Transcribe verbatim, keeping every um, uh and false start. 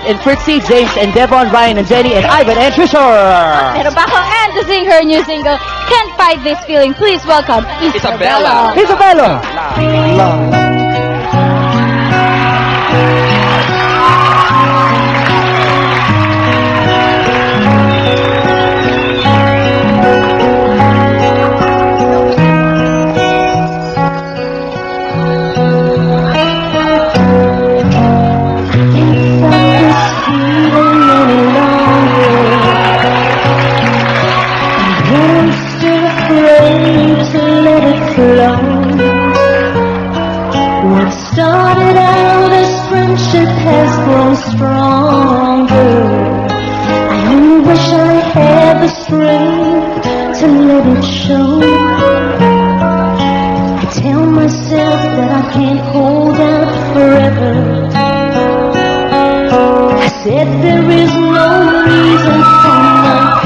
and Fritzy, James and Devon, Ryan and Jenny, and Ivan and Trisha. Meron pa akong Anne to sing her new single, Can't Fight This Feeling. Please welcome Isabella. Isabella. Love. What started out as friendship has grown stronger. I only wish I had the strength to let it show. I tell myself that I can't hold out forever. I said there is no reason for my